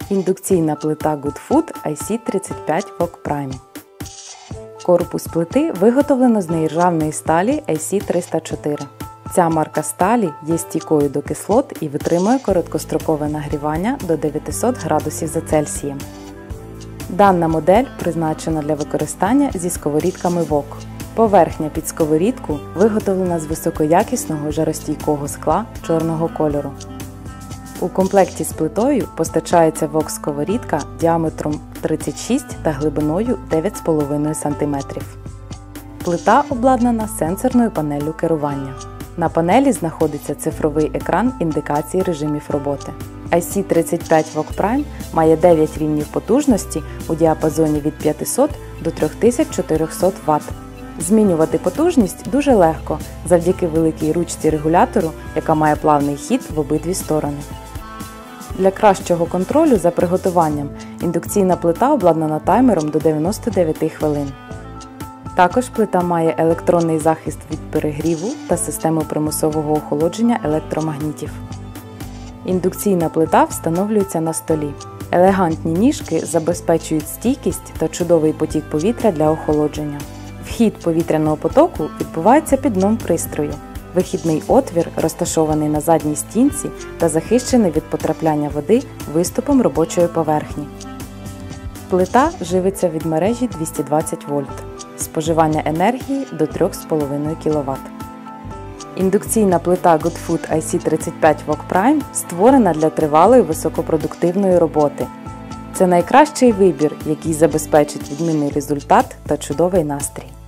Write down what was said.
Індукційна плита Goodfood IC35 Wok Prime. Корпус плити виготовлено з неіржавної сталі IC304. Ця марка сталі є стійкою до кислот і витримує короткострокове нагрівання до 900 градусів за Цельсієм. Дана модель призначена для використання зі сковорідками Wok. Поверхня під сковорідку виготовлена з високоякісного жаростійкого скла чорного кольору. У комплекті з плитою постачається Wok-сковорідка діаметром 36 та глибиною 9,5 см. Плита обладнана сенсорною панеллю керування. На панелі знаходиться цифровий екран індикації режимів роботи. IC35 Wok Prime має 9 рівнів потужності у діапазоні від 500 до 3400 Вт. Змінювати потужність дуже легко завдяки великій ручці регулятору, яка має плавний хід в обидві сторони. Для кращого контролю за приготуванням індукційна плита обладнана таймером до 99 хвилин. Також плита має електронний захист від перегріву та систему примусового охолодження електромагнітів. Індукційна плита встановлюється на столі. Елегантні ніжки забезпечують стійкість та чудовий потік повітря для охолодження. Вхід повітряного потоку відбувається під дном пристрою. Вихідний отвір розташований на задній стінці та захищений від потрапляння води виступом робочої поверхні. Плита живиться від мережі 220 вольт. Споживання енергії до 3,5 кВт. Індукційна плита Goodfood IC35 Wok Prime створена для тривалої високопродуктивної роботи. Це найкращий вибір, який забезпечить відмінний результат та чудовий настрій.